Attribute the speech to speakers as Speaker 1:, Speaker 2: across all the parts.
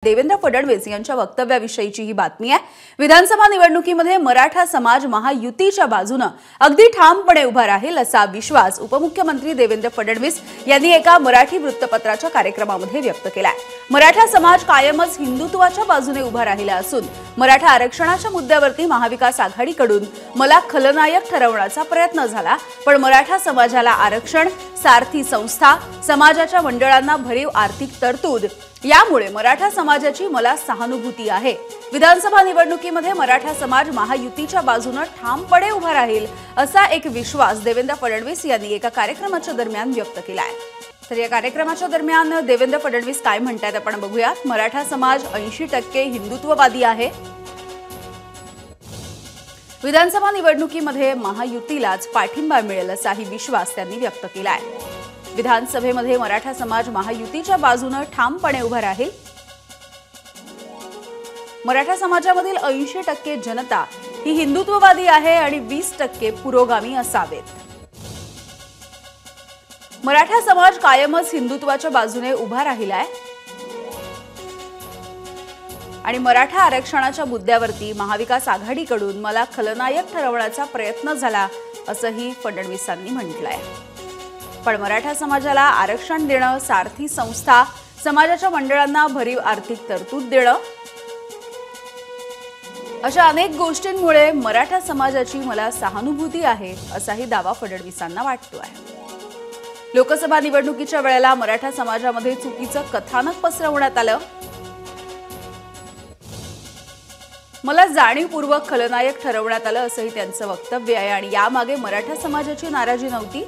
Speaker 1: देवेंद्र फडणवीस यांच्या वक्तव्याविषयीची ही बातमी आहे। विधानसभा निवडणुकीमध्ये मराठा समाज महायुतीच्या बाजूने अगदी ठामपणे उभा राहील असा विश्वास उपमुख्यमंत्री देवेंद्र फडणवीस यांनी एका मराठी वृत्तपत्राच्या कार्यक्रमामध्ये व्यक्त केलाय। मराठा समाज कायमच हिंदुत्वाच्या बाजूने उभा राहिला असून मराठा आरक्षणाच्या मुद्द्यावरती महाविकास आघाडीकडून मला खलनायक ठरवण्याचा प्रयत्न झाला, पण मराठा समाजाला आरक्षण, सारथी संस्था, समाजाच्या मंडळांना भरीव आर्थिक तरतूद यामुळे मराठा समाजाची मला सहानुभूती आहे। विधानसभा निवडणुकीमध्ये मराठा समाज महायुतीच्या बाजूने ठामपणे उभा राहील असा एक विश्वास देवेंद्र फडणवीस यांनी एका कार्यक्रमाच्या दरम्यान व्यक्त केलाय। तर या कार्यक्रमाच्या दरम्यान देवेंद्र फडणवीस काय म्हणतात आपण बघूयात। मराठा समाज 80% हिंदुत्ववादी आहे। विधानसभा निवडणुकीमध्ये महायुतीलाच पाठिंबा मिळेल असाही विश्वास त्यांनी व्यक्त केलाय। विधानसभेमध्ये मराठा समाज महायुतीच्या बाजूने ठामपणे उभा राहील। मराठा समाजामधील 80% जनता ही हिंदुत्ववादी आहे आणि 20% पुरोगामी असावेत। मराठा समाज कायमच हिंदुत्वाच्या बाजूने उभा राहिलाय आणि मराठा आरक्षणाच्या मुद्द्यावरती महाविकास आघाडीकडून मला खलनायक ठरवण्याचा प्रयत्न झाला असंही फडणवीसांनी म्हटलंय। पण मराठा समाजाला आरक्षण देणं, सारथी संस्था, समाजाच्या मंडळांना भरीव आर्थिक तरतूद देणं अशा अनेक गोष्टींमुळे मराठा समाजाची मला सहानुभूती आहे असाही दावा फडणवीसांना वाटतोय। लोकसभा निवडणुकीच्या वेळेला मराठा समाजामध्ये चुकीचं कथानक पसरवण्यात आलं। मला जाणीवपूर्वक खलनायक ठरवण्यात आलं असंही त्यांचं वक्तव्य आहे आणि यामागे मराठा समाजाची नाराजी नव्हती।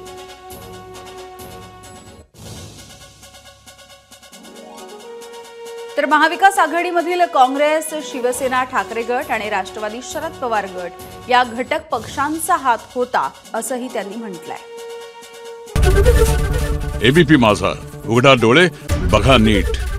Speaker 1: तर महाविकास आघाडीमधील काँग्रेस, शिवसेना, ठाकरे गट आणि राष्ट्रवादी शरद पवार गट या घटक पक्षांचा हात होता असंही त्यांनी म्हटलंय।
Speaker 2: एबीपी माझा, उघडा डोळे बघा नीट।